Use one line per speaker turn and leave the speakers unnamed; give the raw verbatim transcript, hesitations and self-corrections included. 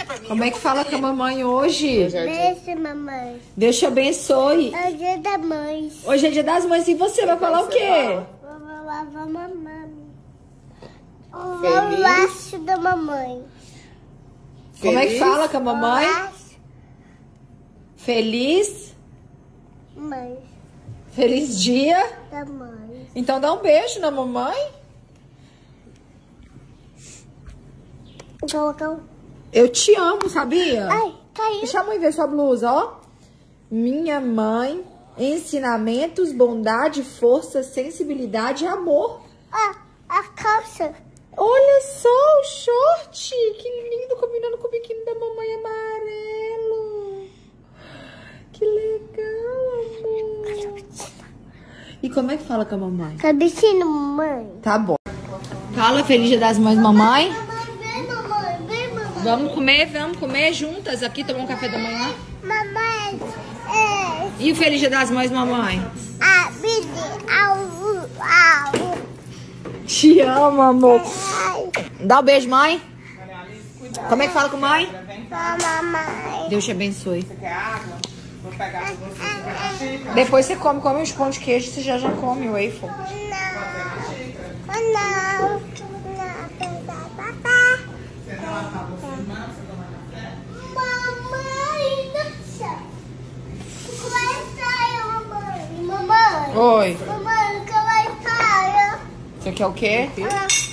Como é que fala com a mamãe hoje?
Beijo, mamãe.
Deus te abençoe.
É o dia da mãe.
Hoje é dia das mães e você vai falar o quê?
Vou lavar mamãe. O
Feliz.
laço da mamãe.
Como é que
Feliz?
fala com a mamãe?
Laço,
Feliz.
mãe.
Feliz dia.
Da mãe.
Então dá um beijo na mamãe.
Vou colocar um...
Eu te amo, sabia?
Ai, caiu.
Deixa a mãe ver sua blusa, ó. Minha mãe, ensinamentos, bondade, força, sensibilidade e amor.
Ah, a calça.
Olha só o short. Que lindo, combinando com o biquíni da mamãe amarelo. Que legal, amor. E como é que fala com a mamãe?
Cabecinho, mamãe.
Tá bom. Fala, feliz dia das mães, mamãe.
Mamãe, vem, mamãe. Vem, mamãe.
Vamos comer, vamos comer juntas aqui, tomar um café da manhã.
Mamãe, é...
E o feliz dia das mães, mamãe?
A vida, au, au.
Te amo, amor.
Ai,
Dá um beijo, mãe. Como é que fala com mãe?
mamãe.
Deus te abençoe.
Você quer água? Vou pegar pra você na xícara.
Depois você come, come os pão de queijo, você já já come o waffle.
Não, não, não, papá.
Você não lava você irmã, você toma café?
Mamãe, nossa. Como é que sai, mamãe? Mamãe.
Oi.
Mamãe, como é que sai?
Você quer o quê?
Ah,